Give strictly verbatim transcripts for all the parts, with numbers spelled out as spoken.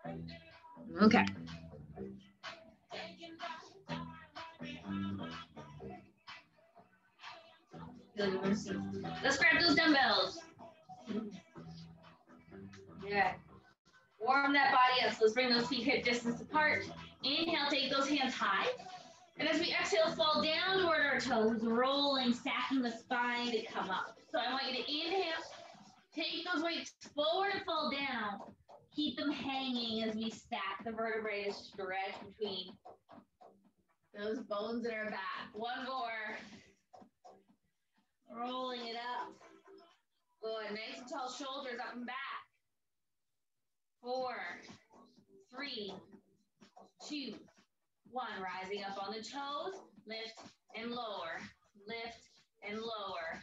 Okay. Let's grab those dumbbells. Yeah. Warm that body up. So let's bring those feet hip distance apart. Inhale, take those hands high. And as we exhale, fall down toward our toes, rolling, stacking the spine to come up. So I want you to inhale, take those weights forward and fall down. Keep them hanging as we stack the vertebrae to stretch between those bones in our back. One more. Rolling it up. Good. Nice and tall shoulders up and back. Four, three, two, one. Rising up on the toes. Lift and lower. Lift and lower.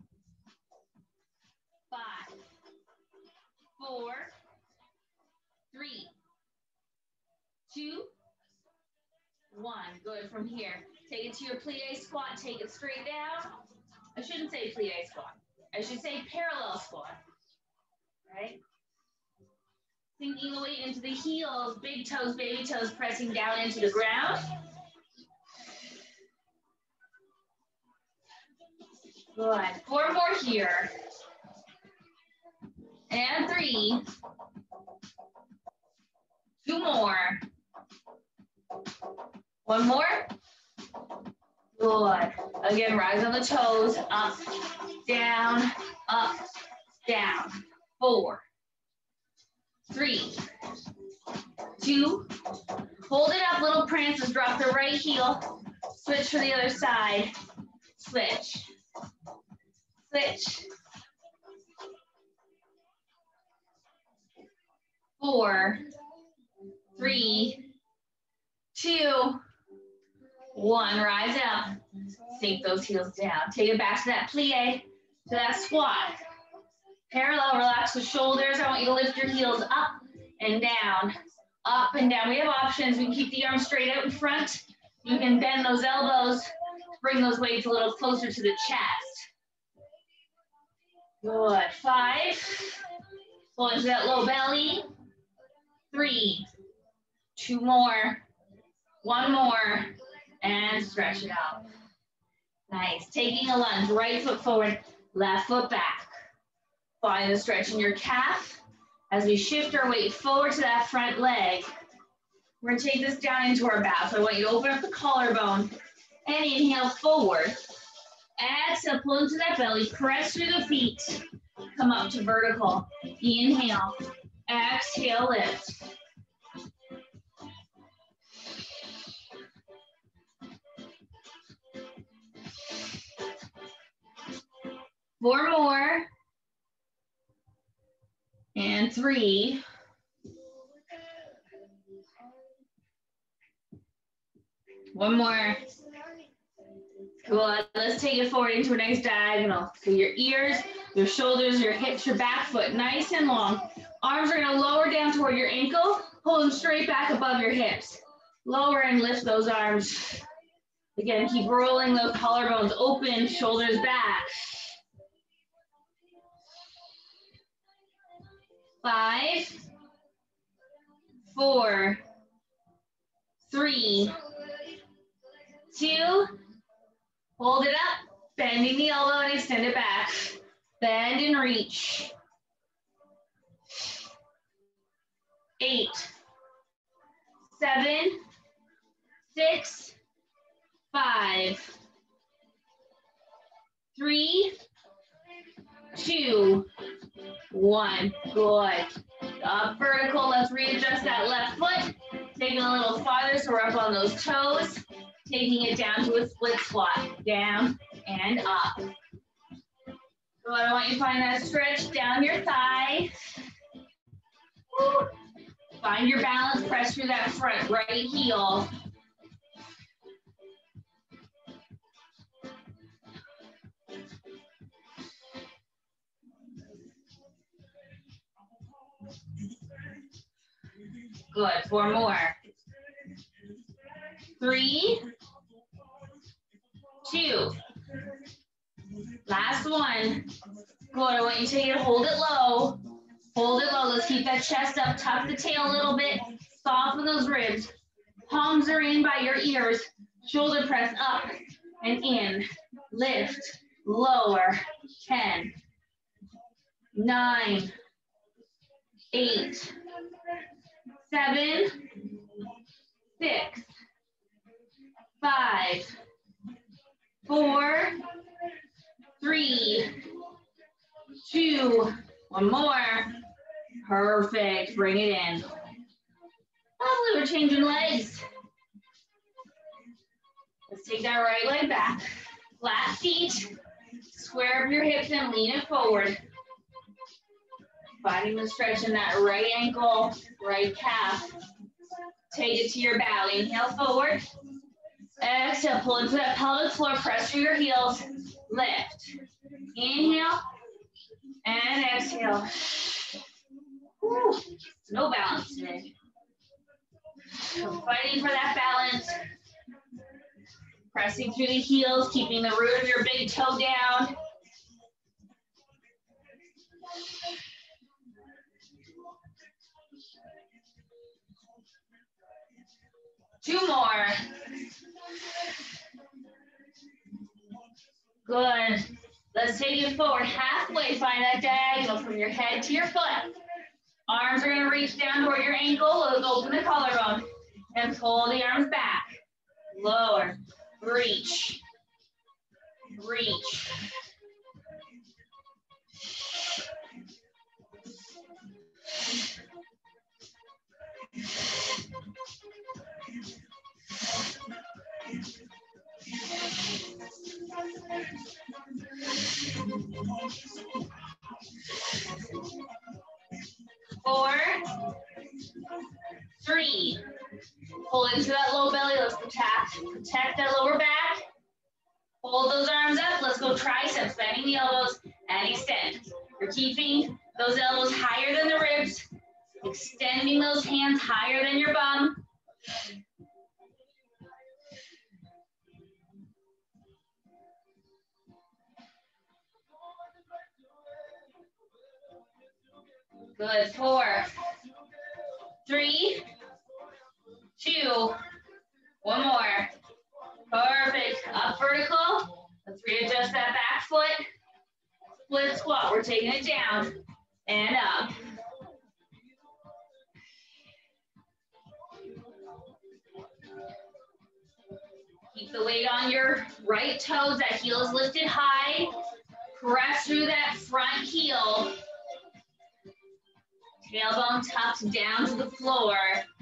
Five, four, three, two, one. Good. From here, take it to your plie squat. Take it straight down. I shouldn't say plie squat. I should say parallel squat. Right? Sinking the weight into the heels, big toes, baby toes, pressing down into the ground. Good. Four more here. And three. Two more. One more. Good. Again, rise on the toes. Up, down, up, down. Four. Three, two, hold it up, little prances, drop the right heel, switch for the other side, switch, switch, four, three, two, one, rise up, sink those heels down, take it back to that plie, to that squat. Parallel, relax the shoulders. I want you to lift your heels up and down, up and down. We have options. We can keep the arms straight out in front. You can bend those elbows, bring those weights a little closer to the chest. Good. Five. Pull into that low belly. Three. Two more. One more. And stretch it out. Nice. Taking a lunge. Right foot forward, left foot back. Find the stretch in your calf. As we shift our weight forward to that front leg, we're gonna take this down into our bow. So I want you to open up the collarbone and inhale forward. Exhale, pull into that belly, press through the feet. Come up to vertical. Inhale, exhale, lift. Four more. And three. One more. Cool. Let's take it forward into a nice diagonal. So your ears, your shoulders, your hips, your back foot, nice and long. Arms are going to lower down toward your ankle. Pull them straight back above your hips. Lower and lift those arms. Again, keep rolling those collarbones open, shoulders back. Five, four, three, two, hold it up, bending the elbow and extend it back. Bend and reach. Eight, seven, six, five, three, two, one. Good. Up vertical. Let's readjust that left foot. Taking a little farther so we're up on those toes. Taking it down to a split squat. Down and up. So I want you to find that stretch down your thigh. Woo. Find your balance. Press through that front right heel. Good. Four more. Three, two. Last one. Good. I want you to take it, hold it low. Hold it low. Let's Let's keep that chest up, tuck the tail a little bit, soften those ribs. Palms are in by your ears. Shoulder press up and in. Lift, lower. ten, nine, eight, seven, six, five, four, three, two, one more. Perfect, bring it in. Lovely, we're changing legs. Let's take that right leg back. Flat feet, square up your hips and lean it forward. Finding the stretch in that right ankle, right calf. Take it to your bow. Inhale forward. Exhale, pull into that pelvic floor, press through your heels. Lift. Inhale and exhale. Whew. No balance today. So fighting for that balance. Pressing through the heels, keeping the root of your big toe down. Two more. Good. Let's take it forward halfway. Find that diagonal from your head to your foot. Arms are going to reach down toward your ankle. Let's open the collarbone and pull the arms back. Lower. Reach. Reach. Four, three, pull into that low belly. Let's protect, protect that lower back. Hold those arms up. Let's go triceps, bending the elbows and extend. You're keeping those elbows higher than the ribs, extending those hands higher than your bum. Good, four, three, two, one more. Perfect, up vertical. Let's readjust that back foot. Split squat, we're taking it down and up. Keep the weight on your right toes, that heel is lifted high. Press through that front heel. Tailbone tucked down to the floor.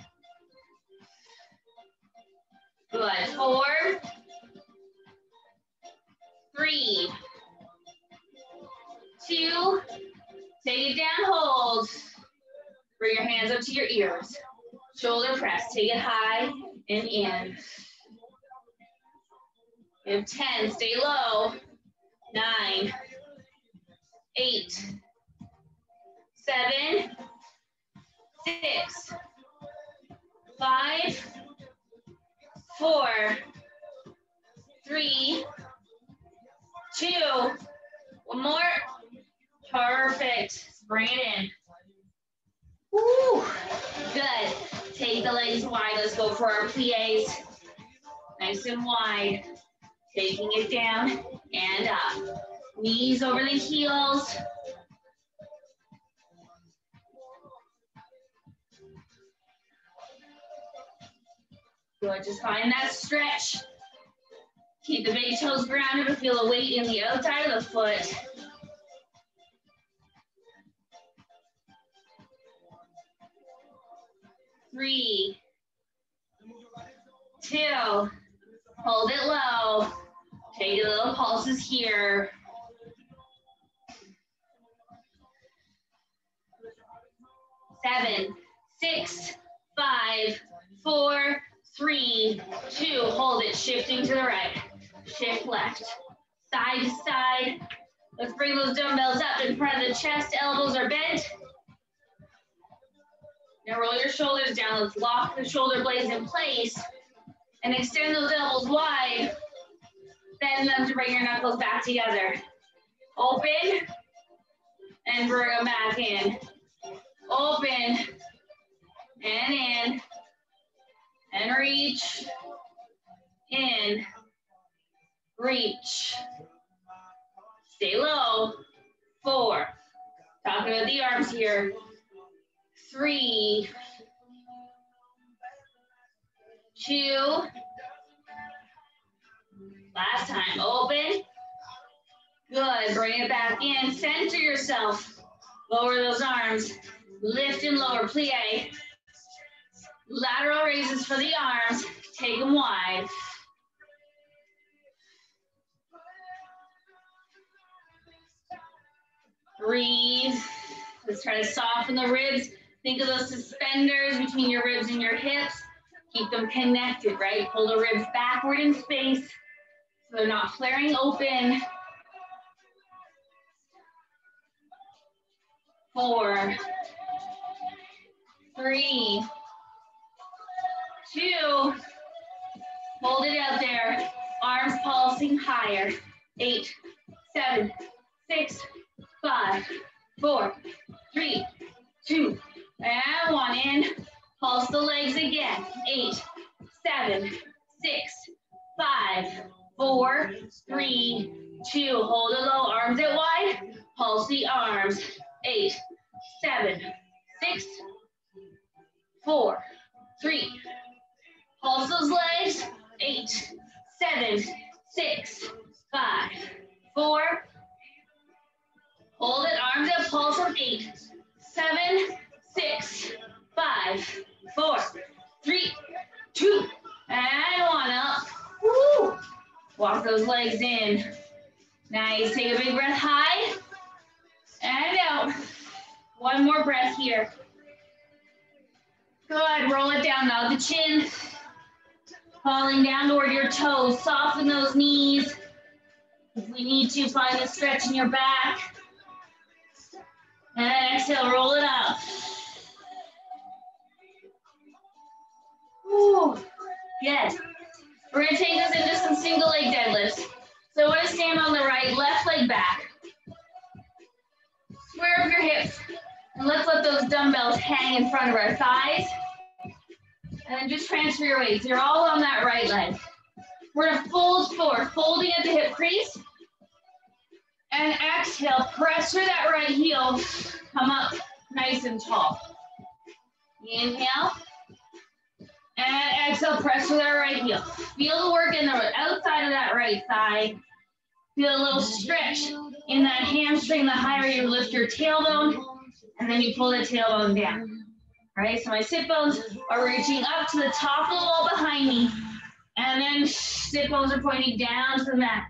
Good. Four, three, two, take it down, hold. Bring your hands up to your ears. Shoulder press, take it high and in. We have ten, stay low. Nine, eight, seven, six, five, four, three, two, one more. Perfect. Bring it in. Woo. Good. Take the legs wide. Let's go for our plies. Nice and wide. Taking it down and up. Knees over the heels. Good, just find that stretch. Keep the big toes grounded, but feel the weight in the outside of the foot. Three, two, hold it low. Take a little pulses here. Seven, six, five, four, three, two, hold it, shifting to the right, shift left, side to side. Let's bring those dumbbells up in front of the chest, elbows are bent. Now roll your shoulders down, let's lock the shoulder blades in place and extend those elbows wide. Bend them to bring your knuckles back together. Open and bring them back in. Open reach. In. Reach. Stay low. Four. Talking about the arms here. Three. Two. Last time. Open. Good. Bring it back in. Center yourself. Lower those arms. Lift and lower. Plie. Lateral raises for the arms. Take them wide. Breathe. Let's try to soften the ribs. Think of those suspenders between your ribs and your hips. Keep them connected, right? Pull the ribs backward in space so they're not flaring open. Four, three, two, hold it out there. Arms pulsing higher. Eight, seven, six, five, four, three, two, and one. In. Pulse the legs again. Eight, seven, six, five, four, three, two. Hold it low. Arms out wide. Pulse the arms. Eight, seven, six, four, three. Pulse those legs. Eight, seven, six, five, four. Hold it. Arms out. Pulse them. Eight, seven, six, five, four, three, two, and one. Up. Woo. Walk those legs in. Nice. Take a big breath high and out. One more breath here. Good. Roll it down now. The chin falling down toward your toes. Soften those knees. If we need to, find a stretch in your back. And exhale, roll it up. Woo. Good. We're going to take this into some single leg deadlifts. So I want to stand on the right, left leg back. Square up your hips. And let's let those dumbbells hang in front of our thighs. And then just transfer your weight. So you're all on that right leg. We're going to fold forward, folding at the hip crease. And exhale, press through that right heel. Come up nice and tall. Inhale. And exhale, press through that right heel. Feel the work in the outside of that right thigh. Feel a little stretch in that hamstring. The higher you lift your tailbone, and then you pull the tailbone down. All right, so my sit bones are reaching up to the top of the wall behind me, and then sit bones are pointing down to the mat.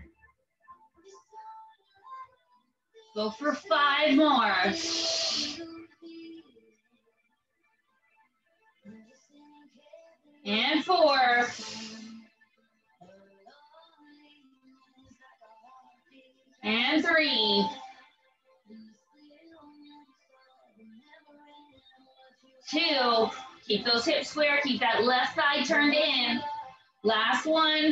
Go for five more. And four. And three. Two. Keep those hips square. Keep that left thigh turned in. Last one.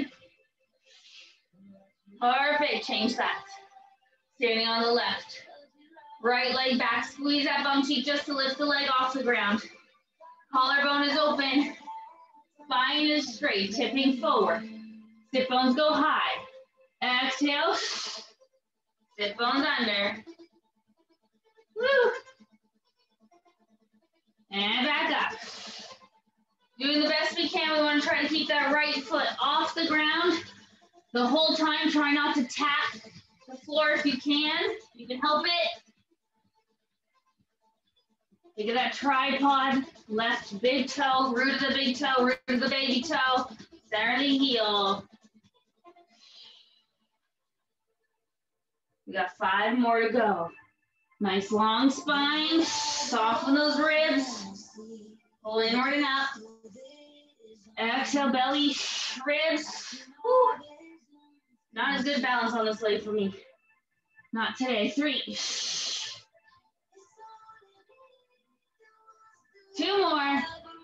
Perfect. Change that. Standing on the left. Right leg back. Squeeze that bum cheek just to lift the leg off the ground. Collarbone is open. Spine is straight, tipping forward. Sit bones go high. Exhale. Sit bones under. Woo. And back up. Doing the best we can. We want to try to keep that right foot off the ground the whole time. Try not to tap the floor if you can. You can help it. Think of that tripod, left big toe, root of the big toe, root of the baby toe, center of the heel. We got five more to go. Nice long spine, soften those ribs, pull inward and up. Exhale, belly, ribs. Woo. Not as good balance on this leg for me. Not today. Three. Two more.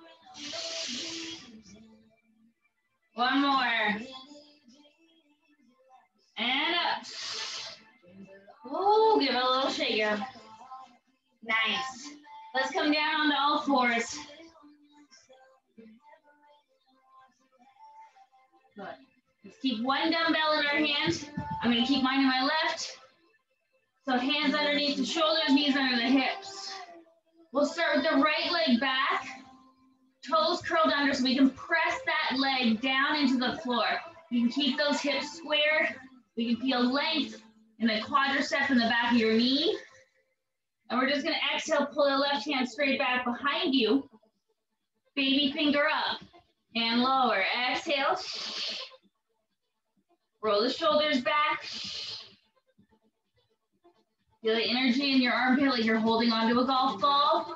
One more. And up. Oh, give it a little shake up. Nice. Let's come down onto all fours. Good. Let's keep one dumbbell in our hand. I'm gonna keep mine in my left. So hands underneath the shoulders, knees under the hips. We'll start with the right leg back, toes curled under so we can press that leg down into the floor. You can keep those hips square. We can feel length in the quadriceps in the back of your knee. And we're just gonna exhale, pull the left hand straight back behind you. Baby finger up and lower. Exhale. Roll the shoulders back. Feel the energy in your armpit like you're holding onto a golf ball.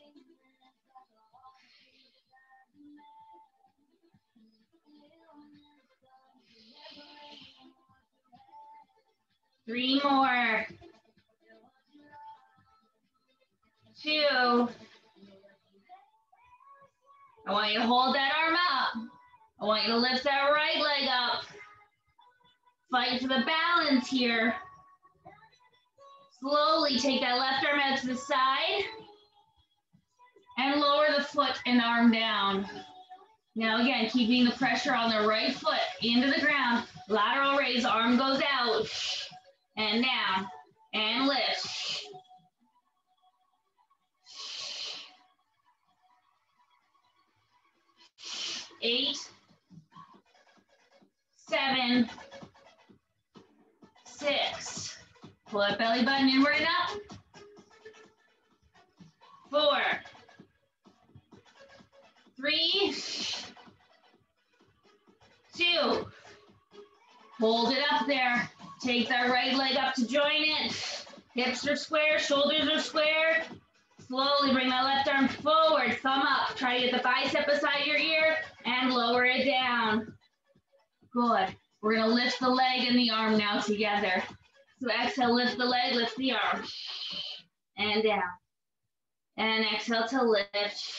Three more. Two. I want you to hold that arm up. I want you to lift that right leg up. Fight for the balance here. Slowly take that left arm out to the side and lower the foot and arm down. Now again, keeping the pressure on the right foot into the ground. Lateral raise, arm goes out and down and lift. Eight, seven, six. Pull that belly button inward and up. Four, three, two. Hold it up there. Take that right leg up to join it. Hips are square, shoulders are square. Slowly bring that left arm forward, thumb up. Try to get the bicep beside your ear and lower it down. Good. We're gonna lift the leg and the arm now together. So exhale, lift the leg, lift the arm. And down. And exhale to lift.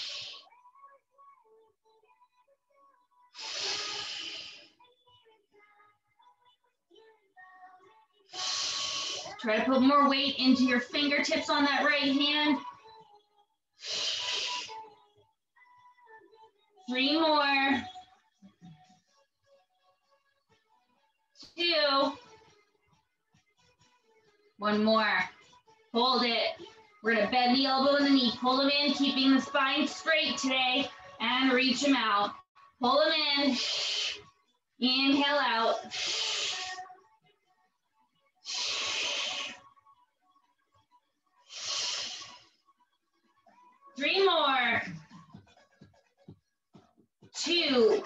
Try to put more weight into your fingertips on that right hand. Three more. Two. One more. Hold it. We're gonna bend the elbow and the knee. Pull them in, keeping the spine straight today, and reach them out. Pull them in. Inhale out. Three more. Two.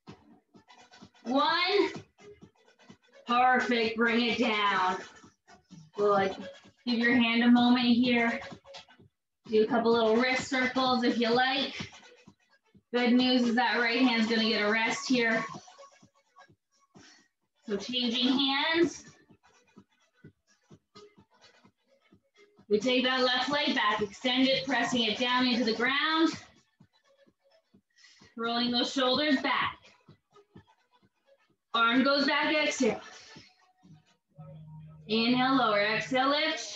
One. Perfect. Bring it down. Good. Give your hand a moment here. Do a couple little wrist circles if you like. Good news is that right hand's going to get a rest here. So changing hands. We take that left leg back, extend it, pressing it down into the ground. Rolling those shoulders back. Arm goes back, exhale. Inhale, lower, exhale, lift.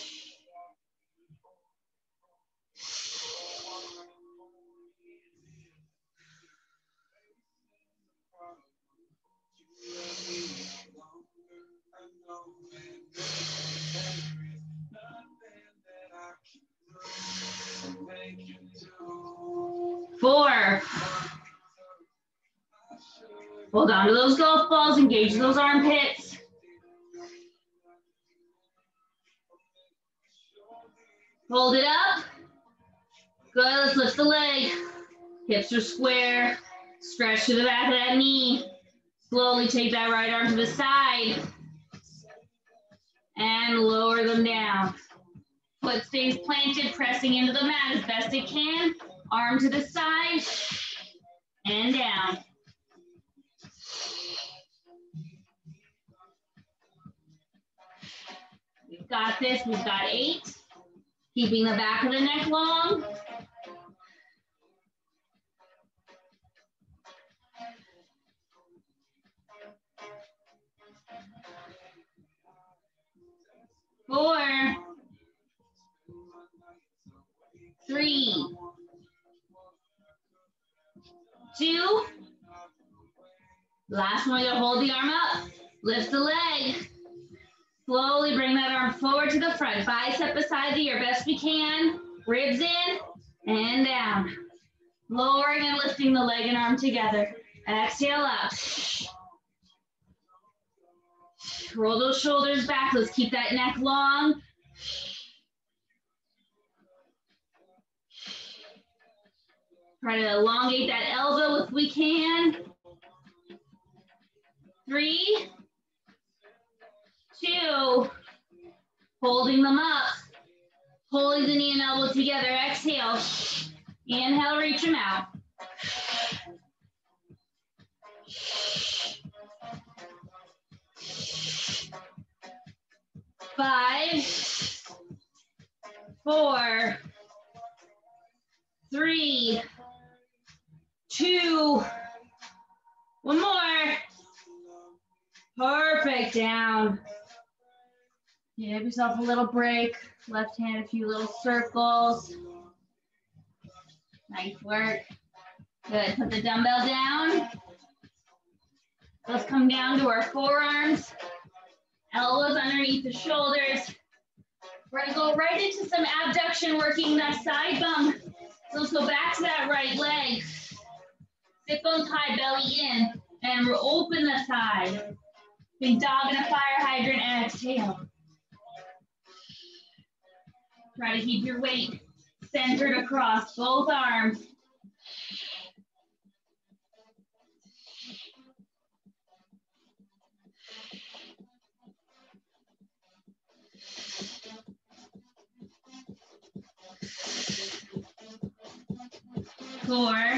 Four. Hold on to those golf balls, engage those armpits. Hold it up. Good, let's lift the leg. Hips are square. Stretch to the back of that knee. Slowly take that right arm to the side. And lower them down. Foot stays planted, pressing into the mat as best it can. Arm to the side. And down. We've got this, we've got eight. Keeping the back of the neck long. Four. Three. Two. Last one, you'll hold the arm up. Lift the leg. Slowly bring that arm forward to the front. Bicep beside the ear, best we can. Ribs in and down. Lowering and lifting the leg and arm together. Exhale up. Roll those shoulders back. Let's keep that neck long. Try to elongate that elbow if we can. Three, two, holding them up. Holding the knee and elbow together. Exhale. Inhale, reach them out. Five, four, three, two, one more. Perfect, down. Give yourself a little break. Left hand, a few little circles. Nice work. Good, put the dumbbell down. Let's come down to our forearms. Elbows underneath the shoulders. We're gonna go right into some abduction, working that side bum. So let's go back to that right leg. Sit bones high, belly in, and we'll open the thigh. Big dog in a fire hydrant, and exhale. Try to keep your weight centered across both arms. Four,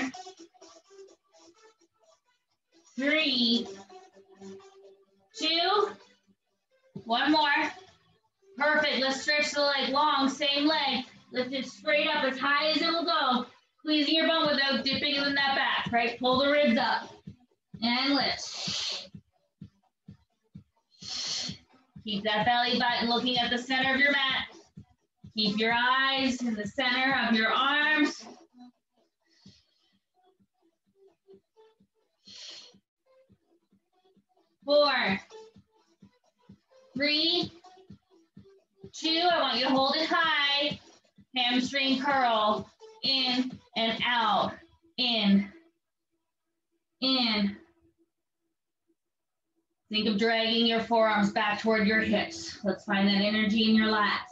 three, two, one more. Perfect. Let's stretch the leg long, same leg. Lift it straight up as high as it will go. Squeezing your bum without dipping in that back, right? Pull the ribs up and lift. Keep that belly button looking at the center of your mat. Keep your eyes in the center of your arms. Four, three, two, I want you to hold it high. Hamstring curl, in and out, in, in. Think of dragging your forearms back toward your hips. Let's find that energy in your lats.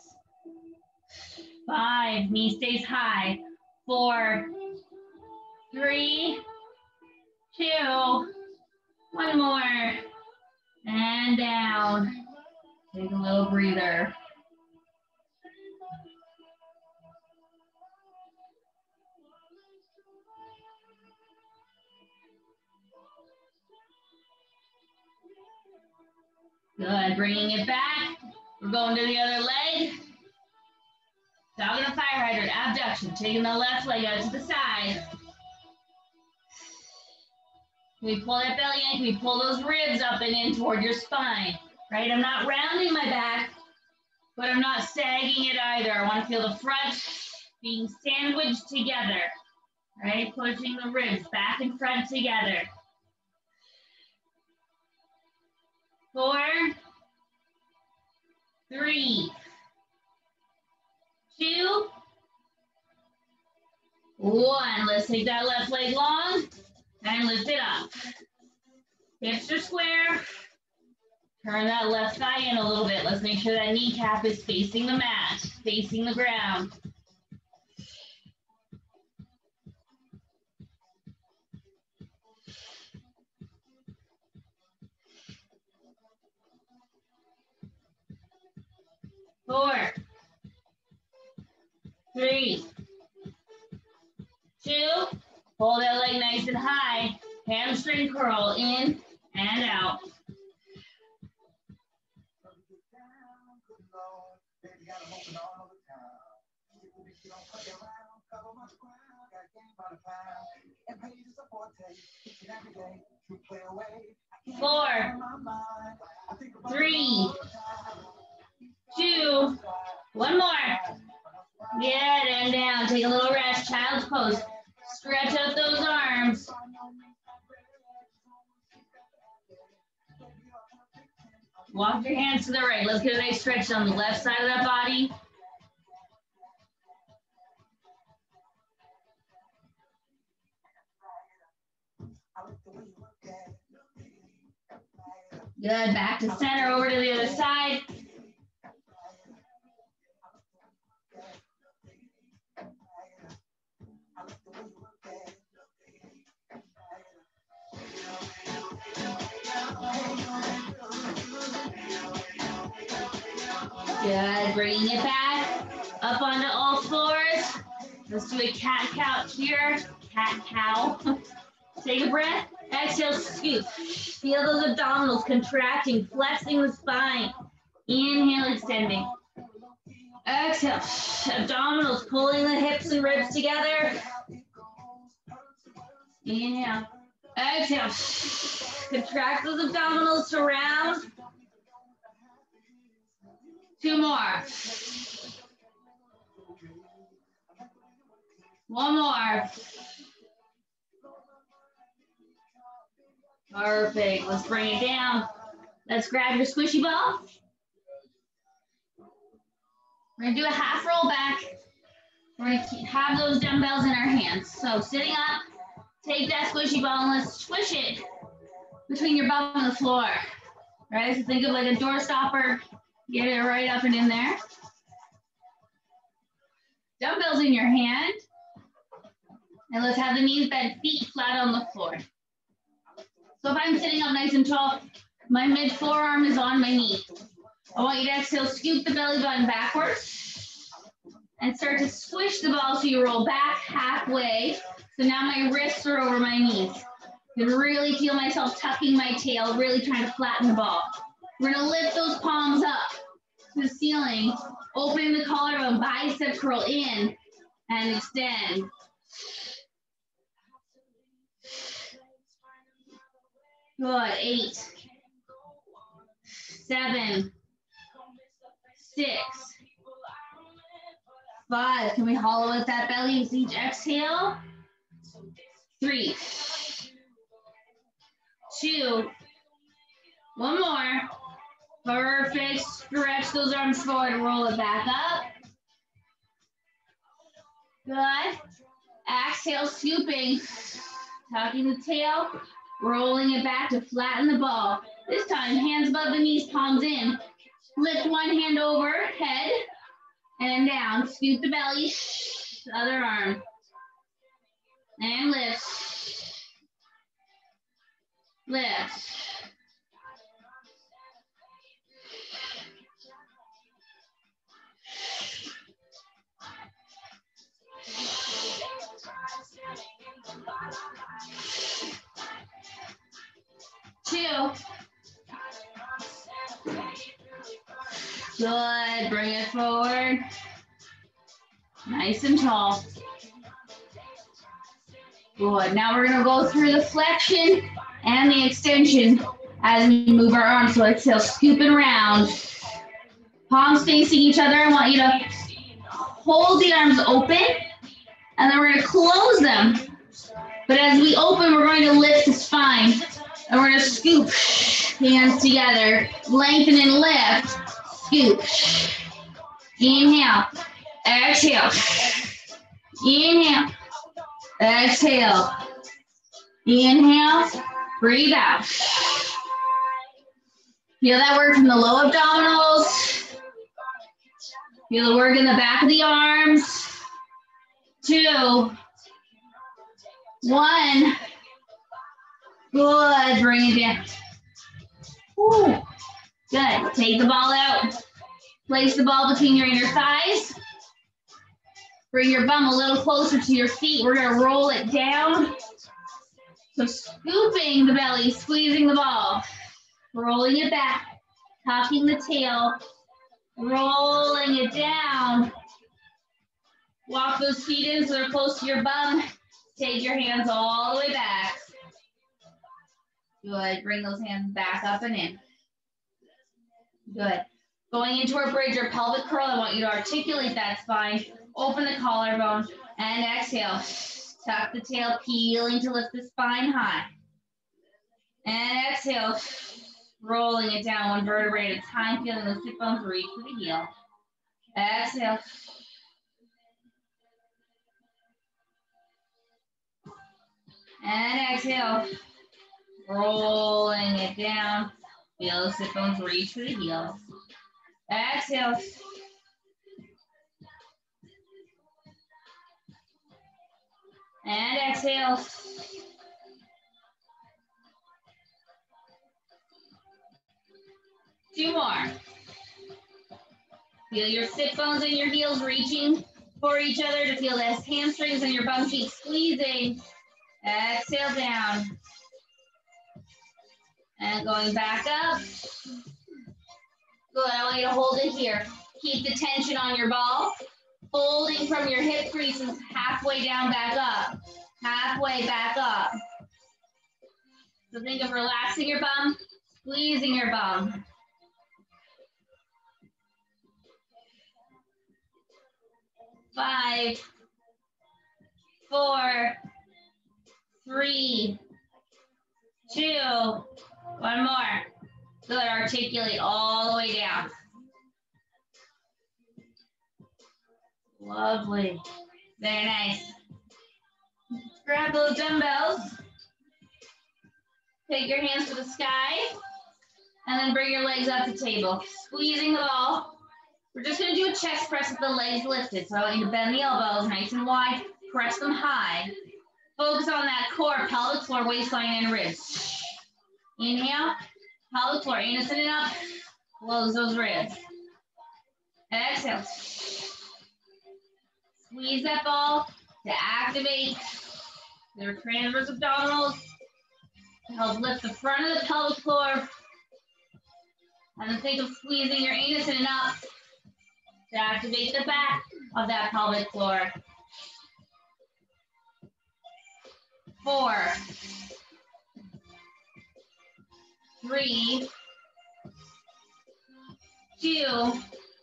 Five, knee stays high. Four, three, two, one more. And down. Take a little breather. Good, bringing it back. We're going to the other leg. Dog in a fire hydrant, abduction. Taking the left leg out to the side. Can we pull that belly in? Can we pull those ribs up and in toward your spine? Right, I'm not rounding my back, but I'm not sagging it either. I want to feel the front being sandwiched together. Right, pushing the ribs back and front together. Four, three, two, one. Let's take that left leg long and lift it up. Hips are square. Turn that left thigh in a little bit. Let's make sure that kneecap is facing the mat, facing the ground. Four, three, two, hold that leg nice and high. Hamstring curl in and out. Four, three, two, one more. Good, and down. Take a little rest, child's pose. Stretch out those arms. Walk your hands to the right. Let's get a nice stretch on the left side of that body. Good, back to center, over to the other side. Good, bringing it back, up onto all fours. Let's do a cat cow here, cat cow. Take a breath, exhale, scoop. Feel those abdominals contracting, flexing the spine. Inhale, extending. Exhale, abdominals pulling the hips and ribs together. Inhale, exhale, contract those abdominals to round. Two more. One more. Perfect. Let's bring it down. Let's grab your squishy ball. We're going to do a half roll back. We're going to have those dumbbells in our hands. So sitting up, take that squishy ball and let's squish it between your bum and the floor. Right? So think of like a door stopper. Get it right up and in there. Dumbbells in your hand. And let's have the knees bent, feet flat on the floor. So if I'm sitting up nice and tall, my mid forearm is on my knee. I want you to exhale, scoop the belly button backwards and start to squish the ball so you roll back halfway. So now my wrists are over my knees. I can really feel myself tucking my tail, really trying to flatten the ball. We're gonna lift those palms up to the ceiling, opening the collarbone, bicep curl in and extend. Good, eight, seven, six, five. Can we hollow out that belly with each exhale? Three, two, one more. Perfect. Stretch those arms forward, roll it back up. Good. Exhale, scooping, tucking the tail, rolling it back to flatten the ball. This time, hands above the knees, palms in. Lift one hand over, head, and down. Scoop the belly, other arm. And lift. Lift. Two. Good, bring it forward. Nice and tall. Good, now we're gonna go through the flexion and the extension as we move our arms. So exhale, scoop and round. Palms facing each other. I want you to hold the arms open and then we're gonna close them. But as we open, we're going to lift the spine. And we're gonna scoop, hands together, lengthen and lift, scoop. Inhale, exhale, inhale, exhale, inhale, breathe out. Feel that work from the low abdominals. Feel the work in the back of the arms. Two, one. Good, bring it down. Woo. Good, take the ball out. Place the ball between your inner thighs. Bring your bum a little closer to your feet. We're gonna roll it down. So scooping the belly, squeezing the ball. Rolling it back, tucking the tail, rolling it down. Walk those feet in so they're close to your bum. Take your hands all the way back. Good, bring those hands back up and in. Good. Going into our bridge or pelvic curl, I want you to articulate that spine. Open the collarbone and exhale. Tuck the tail, peeling to lift the spine high. And exhale. Rolling it down one vertebrae at a time, feeling the sit bones reach to the heel. Exhale. And exhale. Rolling it down. Feel the sit bones reach to the heels. Exhale. And exhale. Two more. Feel your sit bones and your heels reaching for each other to feel those hamstrings and your bum cheeks squeezing. Exhale down. And going back up. Good, I want you to hold it here. Keep the tension on your ball. Folding from your hip creases halfway down, back up. Halfway back up. So think of relaxing your bum, squeezing your bum. Five, four, three, two, one more. Good, articulate all the way down. Lovely, very nice. Grab those dumbbells. Take your hands to the sky, and then bring your legs up to table. Squeezing the ball. We're just gonna do a chest press with the legs lifted. So I want you to bend the elbows nice and wide, press them high. Focus on that core, pelvic floor, waistline, and ribs. Inhale, pelvic floor, anus in and up, close those ribs. Exhale. Squeeze that ball to activate their transverse abdominals, to help lift the front of the pelvic floor. And then think of squeezing your anus in and up to activate the back of that pelvic floor. Four, three, two,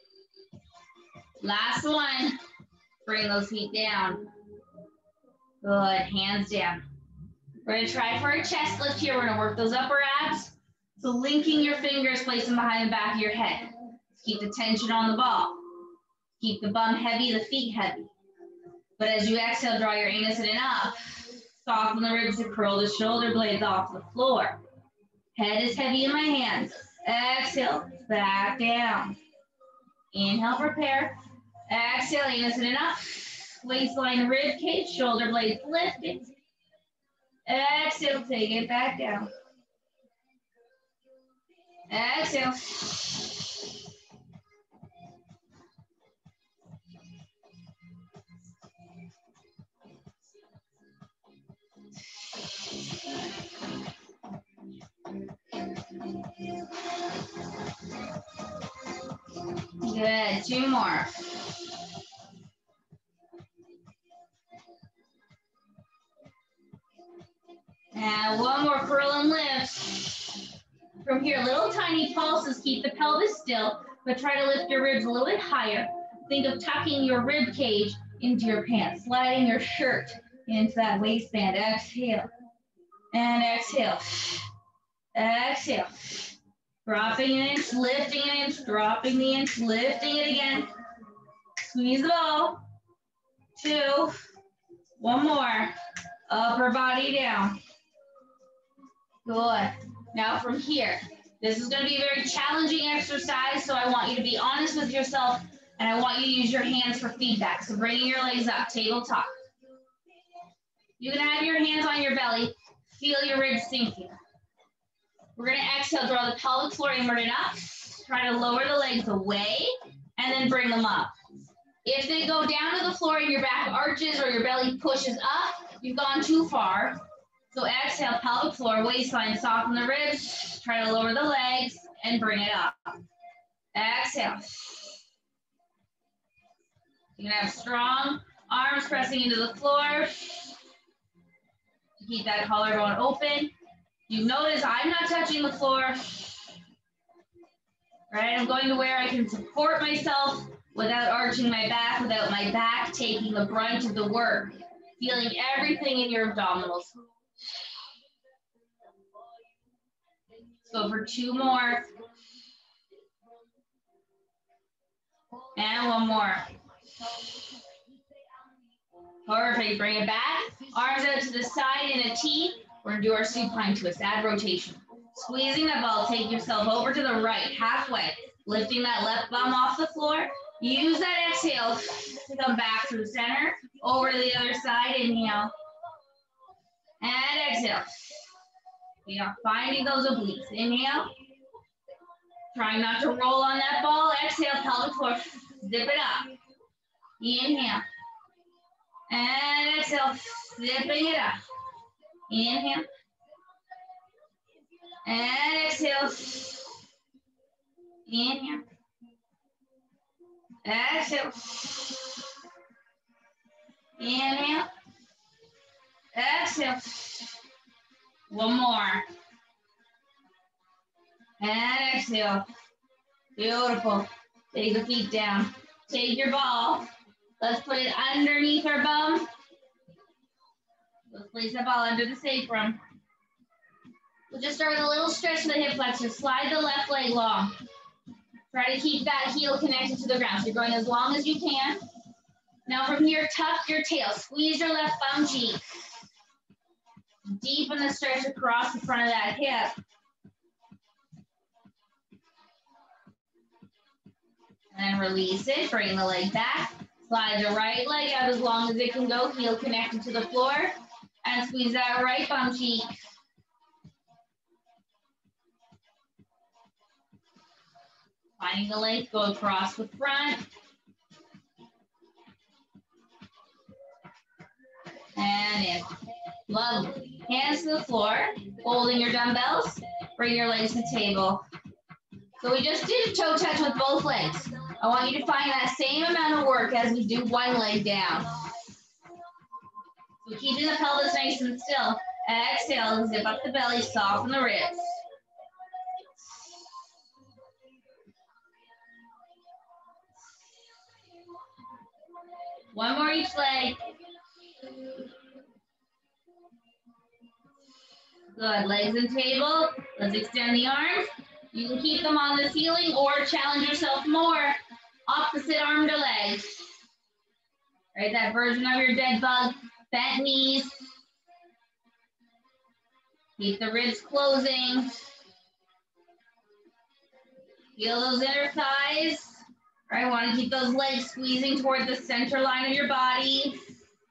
last one. Bring those feet down. Good, hands down. We're gonna try for a chest lift here. We're gonna work those upper abs. So linking your fingers, place them behind the back of your head. Keep the tension on the ball. Keep the bum heavy, the feet heavy. But as you exhale, draw your anus in and up. Soften the ribs to curl the shoulder blades off the floor. Head is heavy in my hands. Exhale, back down. Inhale, prepare. Exhale, anus in and up. Waistline, rib cage, shoulder blades lifted. Exhale, take it back down. Exhale. Good, two more. And one more curl and lift. From here, little tiny pulses, keep the pelvis still, but try to lift your ribs a little bit higher. Think of tucking your rib cage into your pants, sliding your shirt into that waistband. Exhale, and exhale. Exhale. Dropping an inch, lifting an inch, dropping the inch, lifting it again. Squeeze the ball. Two. One more. Upper body down. Good. Now from here, this is going to be a very challenging exercise, so I want you to be honest with yourself, and I want you to use your hands for feedback. So bringing your legs up, tabletop. You can have your hands on your belly. Feel your ribs sinking. We're going to exhale, draw the pelvic floor inward and up. Try to lower the legs away, and then bring them up. If they go down to the floor and your back arches or your belly pushes up, you've gone too far. So exhale, pelvic floor, waistline, soften the ribs. Try to lower the legs and bring it up. Exhale. You're going to have strong arms pressing into the floor. Keep that collarbone open. You notice I'm not touching the floor. Right? I'm going to where I can support myself without arching my back, without my back taking the brunt of the work. Feeling everything in your abdominals. Let's go for two more. And one more. Perfect. Bring it back. Arms out to the side in a T. We're going to do our supine twist. Add rotation. Squeezing that ball. Take yourself over to the right. Halfway. Lifting that left bum off the floor. Use that exhale to come back to the center. Over to the other side. Inhale. And exhale. We are finding those obliques. Inhale. Trying not to roll on that ball. Exhale. Pelvic floor. Zip it up. Inhale. And exhale, zipping it up. Inhale. And exhale. Inhale. Exhale. Inhale. Exhale. One more. And exhale. Beautiful. Take the feet down. Take your ball. Let's put it underneath our bum. Let's place that ball under the sacrum. We'll just start with a little stretch of the hip flexor. Slide the left leg long. Try to keep that heel connected to the ground. So you're going as long as you can. Now from here, tuck your tail. Squeeze your left bum cheek. Deepen the stretch across the front of that hip. And release it. Bring the leg back. Slide the right leg out as long as it can go. Heel connected to the floor. And squeeze that right bum cheek. Finding the length, go across the front. And in. Lovely. Hands to the floor. Holding your dumbbells. Bring your legs to the table. So we just did a toe touch with both legs. I want you to find that same amount of work as we do one leg down. So keeping the pelvis nice and still. Exhale, zip up the belly, soften the ribs. One more each leg. Good, legs and table. Let's extend the arms. You can keep them on the ceiling or challenge yourself more. Opposite arm to leg. Right, that version of your dead bug. Bent knees. Keep the ribs closing. Feel those inner thighs. Right, want to keep those legs squeezing toward the center line of your body.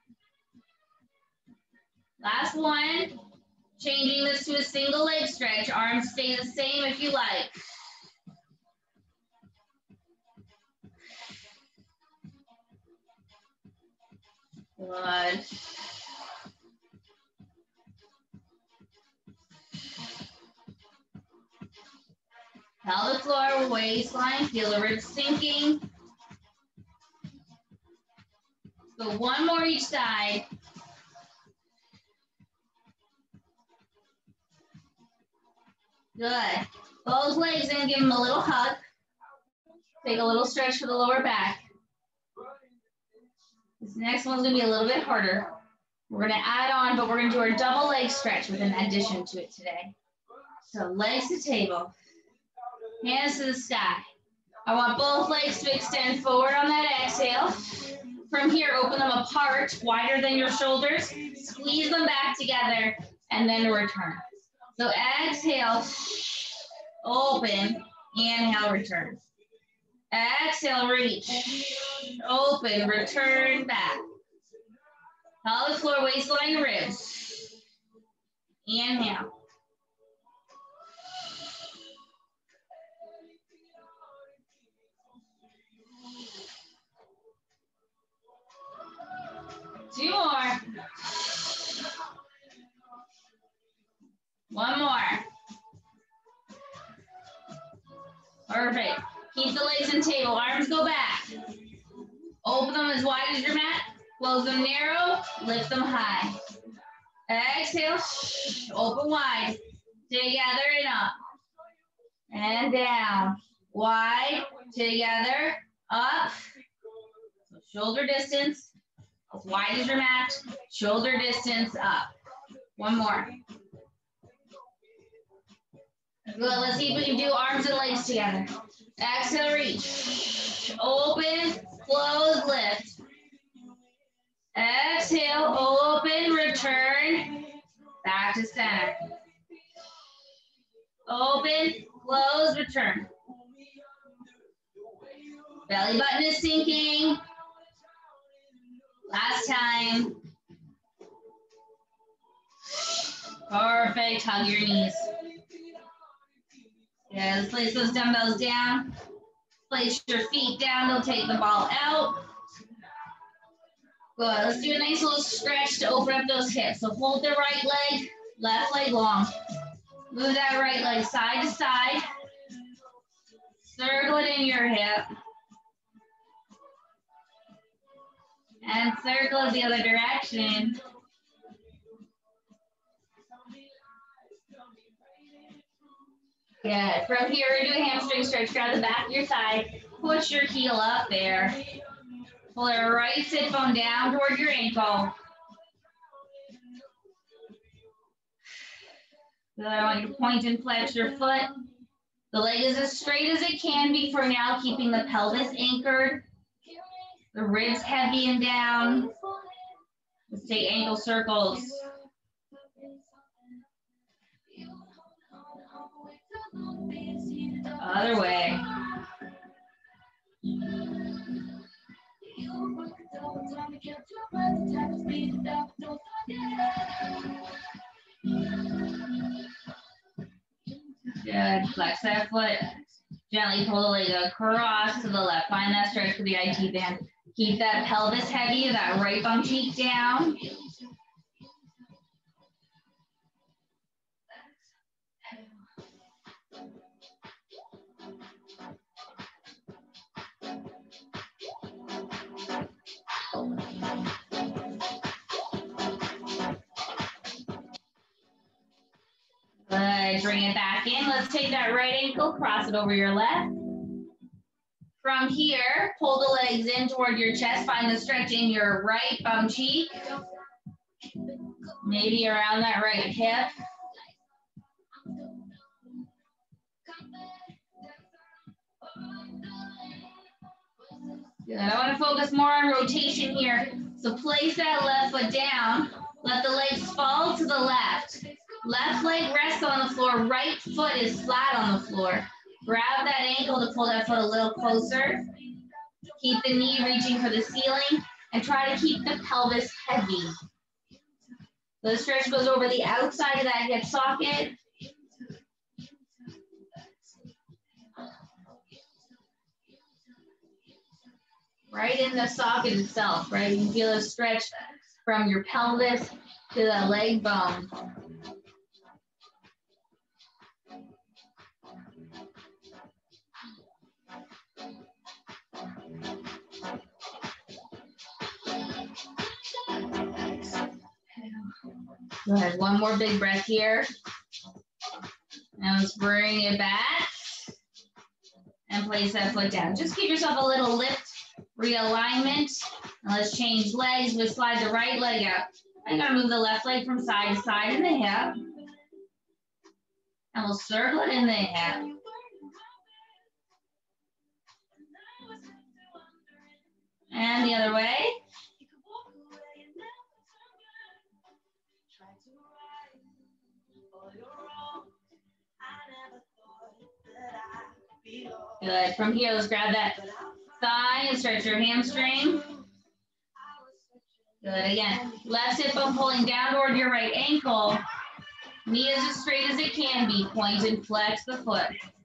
Last one. Changing this to a single leg stretch. Arms stay the same if you like. Good. Pelvic floor, waistline, feel the ribs sinking. So one more each side. Good. Both legs in, give them a little hug. Take a little stretch for the lower back. This next one's gonna be a little bit harder. We're gonna add on, but we're gonna do our double leg stretch with an addition to it today. So legs to table, hands to the sky. I want both legs to extend forward on that exhale. From here, open them apart, wider than your shoulders. Squeeze them back together, and then return. So exhale, open, inhale, return. Exhale, reach, open, return back. Pelvic floor, waistline, ribs. Inhale. Two more. One more. Perfect. Keep the legs in table. Arms go back. Open them as wide as your mat. Close them narrow. Lift them high. Exhale. Open wide. Together and up. And down. Wide. Together. Up. So shoulder distance. As wide as your mat. Shoulder distance up. One more. Good, let's see if we can do arms and legs together. Exhale, reach. Open, close, lift. Exhale, open, return. Back to center. Open, close, return. Belly button is sinking. Last time. Perfect, hug your knees. Yeah, let's place those dumbbells down. Place your feet down, they'll take the ball out. Good, let's do a nice little stretch to open up those hips. So hold the right leg, left leg long. Move that right leg side to side. Circle it in your hip. And circle it the other direction. Good. From here, we're doing a hamstring stretch. Grab the back of your thigh. Push your heel up there. Pull your right sit bone down toward your ankle. Good. I want you to point and flex your foot. The leg is as straight as it can be for now, keeping the pelvis anchored. The ribs heavy and down. Let's take ankle circles. Other way. Good. Flex that foot. Gently pull the leg across to the left. Find that stretch for the I T band. Keep that pelvis heavy, that right bum cheek down. Good, bring it back in. Let's take that right ankle, cross it over your left. From here, pull the legs in toward your chest. Find the stretch in your right bum cheek. Maybe around that right hip. Good, I want to focus more on rotation here. So place that left foot down. Let the legs fall to the left. Left leg rests on the floor. Right foot is flat on the floor. Grab that ankle to pull that foot a little closer. Keep the knee reaching for the ceiling and try to keep the pelvis heavy. The stretch goes over the outside of that hip socket. Right in the socket itself, right? You can feel a stretch from your pelvis to the leg bone. Go ahead, one more big breath here. And let's bring it back and place that foot down. Just give yourself a little lift, realignment. And let's change legs. We'll slide the right leg out. I'm gonna move the left leg from side to side in the hip. And we'll circle it in the hip. And the other way. Good. From here, let's grab that thigh and stretch your hamstring. Good. Again, left hip bone pulling down toward your right ankle. Knee is as straight as it can be. Point and flex the foot.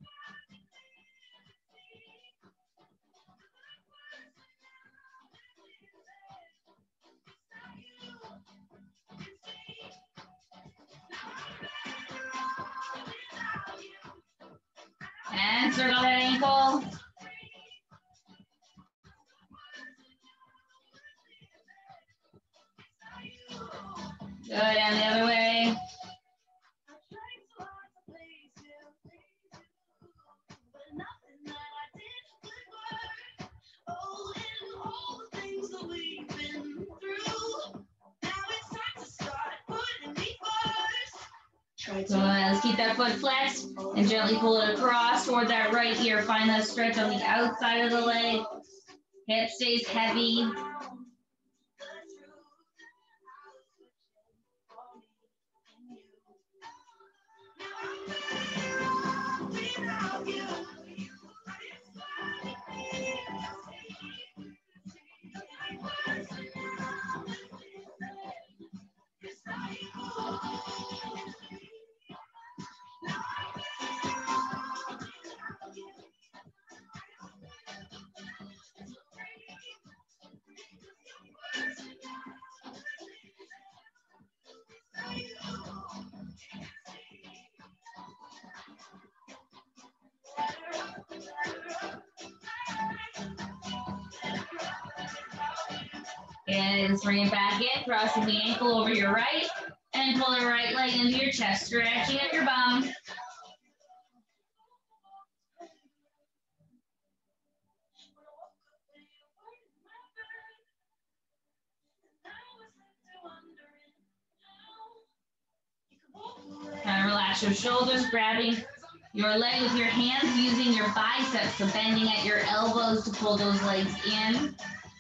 And circle that ankle. Good, and the other way. So let's keep that foot flexed and gently pull it across toward that right ear. Find that stretch on the outside of the leg. Hip stays heavy. And just bring it back in, crossing the ankle over your right, and pull the right leg into your chest, stretching up your bum. Kind of relax your shoulders, grabbing your leg with your hands, using your biceps, so bending at your elbows to pull those legs in.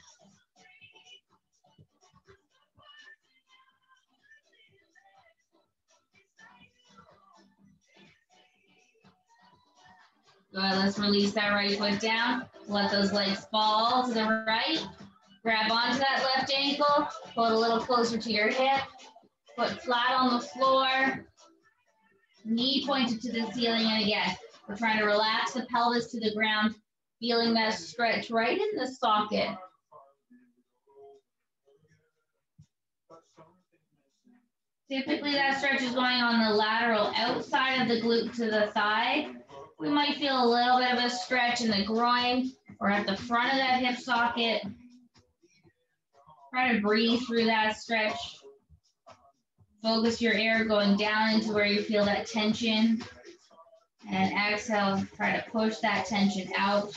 Good, let's release that right foot down. Let those legs fall to the right. Grab onto that left ankle, pull it a little closer to your hip. Foot flat on the floor. Knee pointed to the ceiling, and again, we're trying to relax the pelvis to the ground, feeling that stretch right in the socket. Typically that stretch is going on the lateral outside of the glute to the thigh. We might feel a little bit of a stretch in the groin or at the front of that hip socket. Try to breathe through that stretch. Focus your air going down into where you feel that tension. And exhale, try to push that tension out.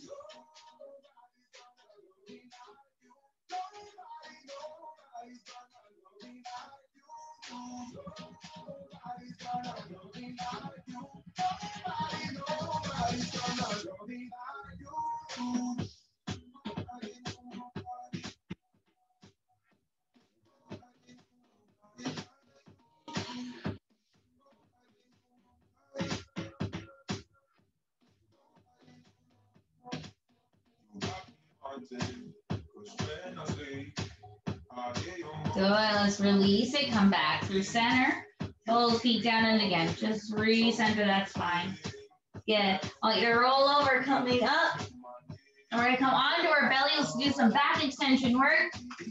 Good, let's release it, come back through center. Pull those feet down, and again, just recenter that spine. Good, I want you to roll over, coming up. And we're gonna come onto our belly, let's do some back extension work.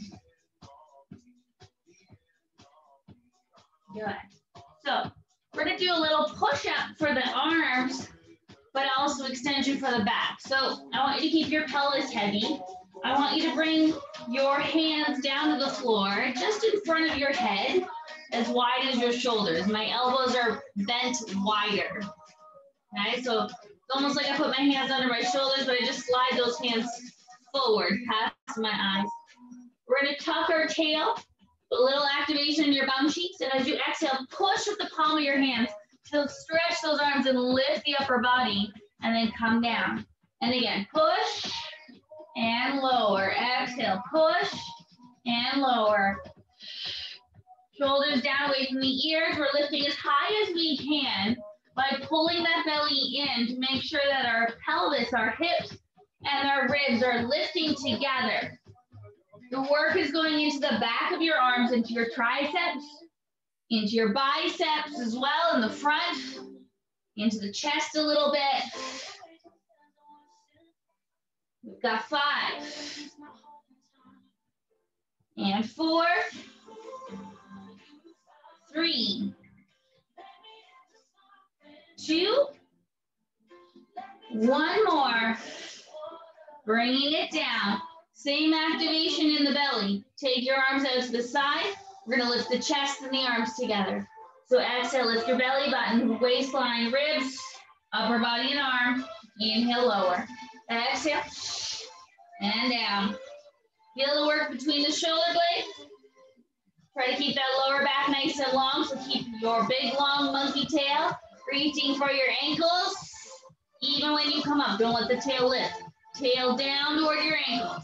Good. So, we're gonna do a little push-up for the arms, but also extension for the back. So, I want you to keep your pelvis heavy. I want you to bring your hands down to the floor, just in front of your head, as wide as your shoulders. My elbows are bent wider. Okay, so it's almost like I put my hands under my shoulders, but I just slide those hands forward past my eyes. We're gonna tuck our tail, a little activation in your bum cheeks, and as you exhale, push with the palm of your hands. So stretch those arms and lift the upper body, and then come down. And again, push and lower. Exhale, push and lower. Shoulders down away from the ears. We're lifting as high as we can by pulling that belly in to make sure that our pelvis, our hips, and our ribs are lifting together. The work is going into the back of your arms, into your triceps, into your biceps as well, in the front, into the chest a little bit. We've got five. And four. Three. Two. One more. Bringing it down. Same activation in the belly. Take your arms out to the side. We're gonna lift the chest and the arms together. So exhale, lift your belly button, waistline, ribs, upper body and arm. Inhale, lower. Exhale, and down. Feel the work between the shoulder blades. Try to keep that lower back nice and long, so keep your big long monkey tail, reaching for your ankles. Even when you come up, don't let the tail lift. Tail down toward your ankles.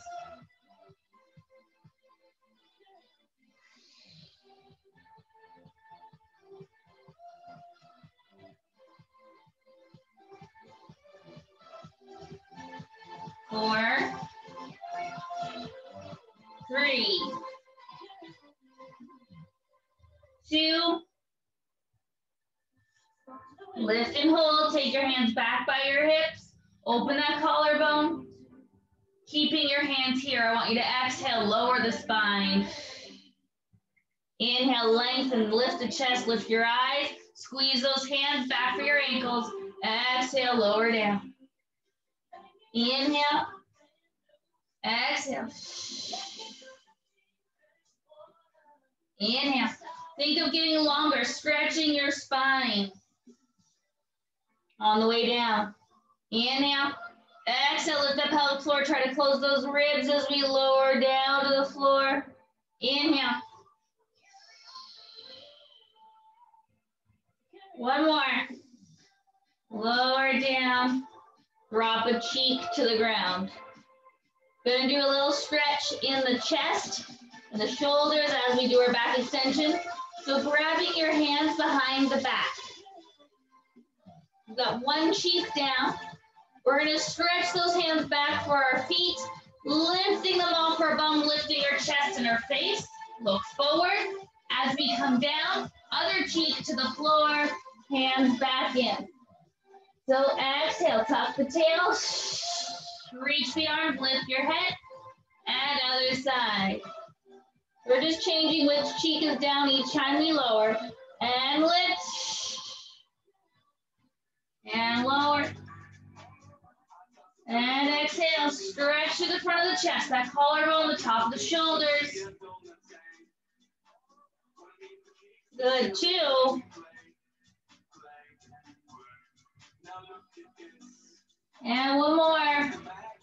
Four, three, two, lift and hold. Take your hands back by your hips. Open that collarbone. Keeping your hands here, I want you to exhale, lower the spine. Inhale, lengthen, lift the chest, lift your eyes. Squeeze those hands back for your ankles. Exhale, lower down. Inhale. Exhale. Inhale. Think of getting longer, stretching your spine. On the way down. Inhale. Exhale, lift that pelvic floor. Try to close those ribs as we lower down to the floor. Inhale. One more. Lower down. Drop a cheek to the ground. Gonna do a little stretch in the chest and the shoulders as we do our back extension. So grabbing your hands behind the back. We've got one cheek down. We're gonna stretch those hands back for our feet, lifting them off our bum, lifting our chest and our face. Look forward. As we come down, other cheek to the floor, hands back in. So exhale, tuck the tail, reach the arms, lift your head, and other side. We're just changing which cheek is down each time we lower. And lift. And lower. And exhale, stretch to the front of the chest, that collarbone, the top of the shoulders. Good, two. And one more.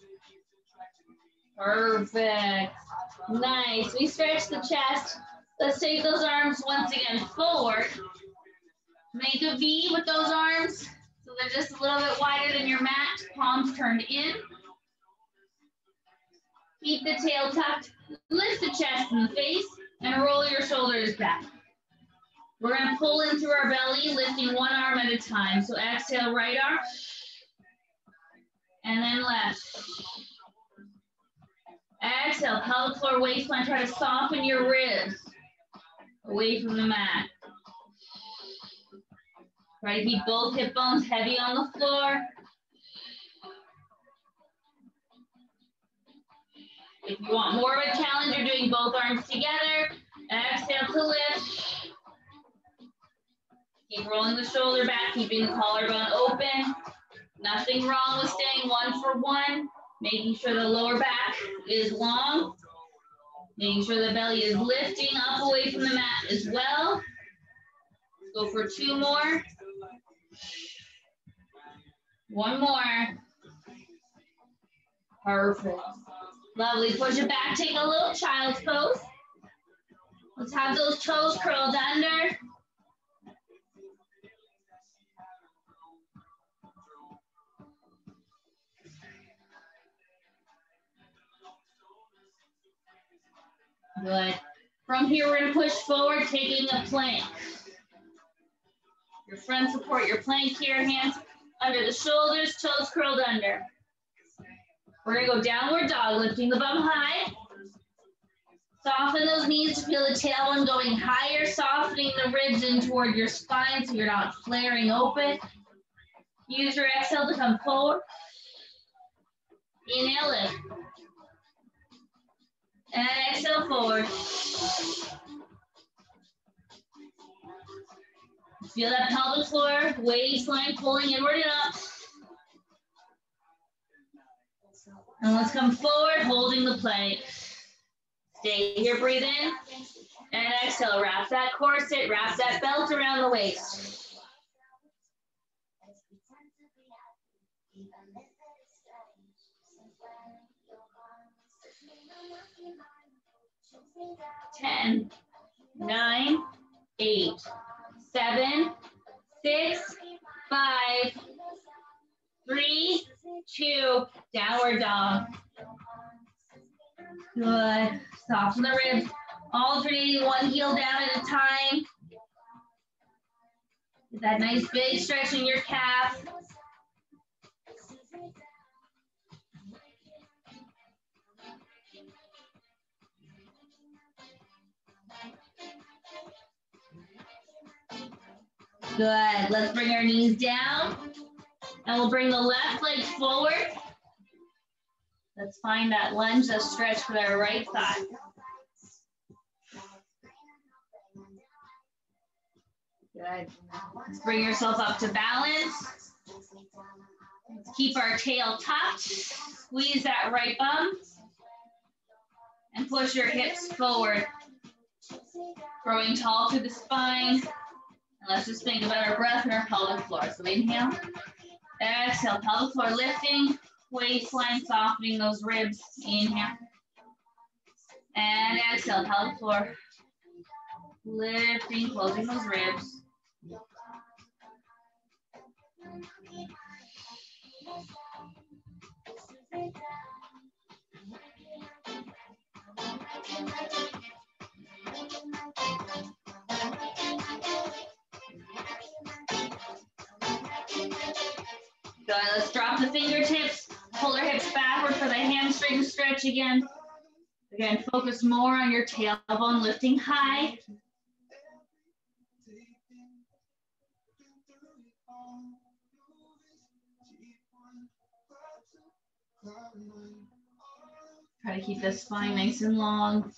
Perfect. Nice. We stretch the chest. Let's take those arms once again forward. Make a V with those arms. So they're just a little bit wider than your mat. Palms turned in. Keep the tail tucked. Lift the chest and the face. And roll your shoulders back. We're going to pull in through our belly, lifting one arm at a time. So exhale, right arm. And then left. Exhale, pelvic floor, waistline. Try to soften your ribs away from the mat. Try to keep both hip bones heavy on the floor. If you want more of a challenge, you're doing both arms together. Exhale to lift. Keep rolling the shoulder back, keeping the collarbone open. Nothing wrong with staying one for one. Making sure the lower back is long. Making sure the belly is lifting up away from the mat as well. Go for two more. One more. Perfect. Lovely. Push it back. Take a little child's pose. Let's have those toes curled under. Good. From here, we're going to push forward, taking a plank. Your front support, your plank here, hands under the shoulders, toes curled under. We're going to go downward dog, lifting the bum high. Soften those knees to feel the tailbone going higher, softening the ribs in toward your spine so you're not flaring open. Use your exhale to come forward. Inhale, lift. And exhale forward. Feel that pelvic floor, waistline pulling inward and up. And let's come forward, holding the plank. Stay here, breathe in. And exhale, wrap that corset, wrap that belt around the waist. ten, nine, eight, seven, six, five, three, two, downward dog. Good. Soften the ribs. Alternating one heel down at a time. Get that nice big stretch in your calf. Good. Let's bring our knees down. And we'll bring the left leg forward. Let's find that lunge, that stretch with our right thigh. Good. Let's bring yourself up to balance. Let's keep our tail tucked. Squeeze that right bum. And push your hips forward. Growing tall through the spine. And let's just think about our breath and our pelvic floor. So inhale. Exhale, pelvic floor lifting. Waistline softening those ribs. Inhale. And exhale, pelvic floor. Lifting, closing those ribs. Good, let's drop the fingertips, pull our hips backward for the hamstring stretch again. Again, focus more on your tailbone lifting high. Try to keep the spine nice and long.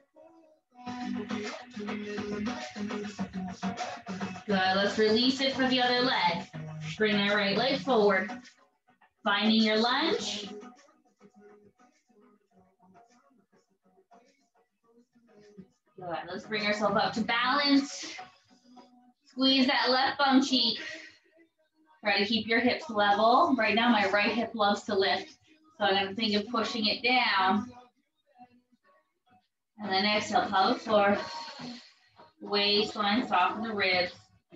Good, let's release it for the other leg. Bring that right leg forward. Finding your lunge. Good, let's bring ourselves up to balance. Squeeze that left bum cheek. Try to keep your hips level. Right now, my right hip loves to lift. So I'm going to think of pushing it down. And then exhale, pelvic floor. Waistline, soften the ribs.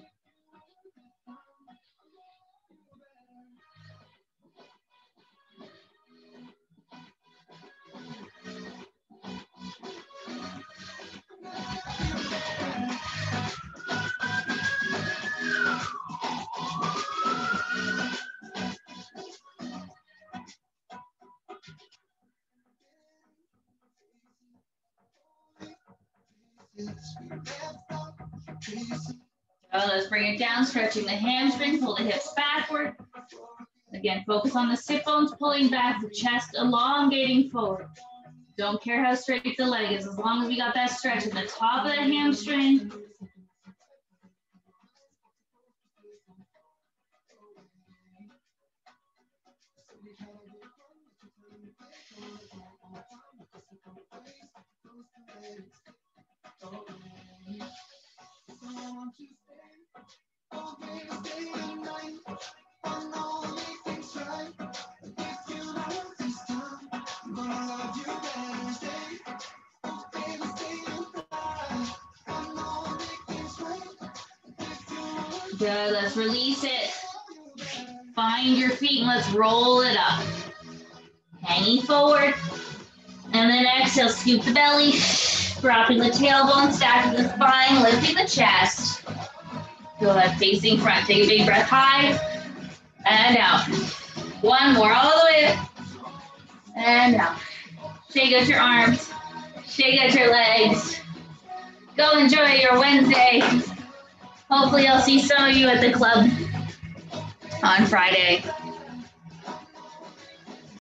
Oh, let's bring it down, stretching the hamstring, pull the hips backward. Again, focus on the sit bones, pulling back, the chest elongating forward. Don't care how straight the leg is, as long as we got that stretch in the top of the hamstring. Good, let's release it. Find your feet and let's roll it up. Hanging forward. And then exhale, scoop the belly. Dropping the tailbone, stacking the spine, lifting the chest. Good, facing front. Take a big breath high. And out. One more, all the way. And out. Shake out your arms. Shake out your legs. Go enjoy your Wednesday. Hopefully I'll see some of you at the club on Friday.